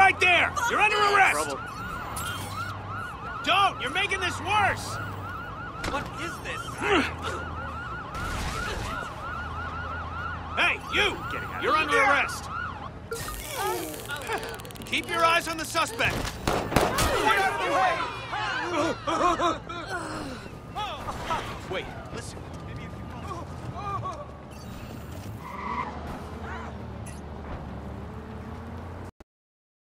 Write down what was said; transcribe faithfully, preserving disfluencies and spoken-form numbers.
right there! You're under arrest! Trouble. Don't! You're making this worse! What is this? Hey, you! You're under arrest! Keep your eyes on the suspect! Wait, listen.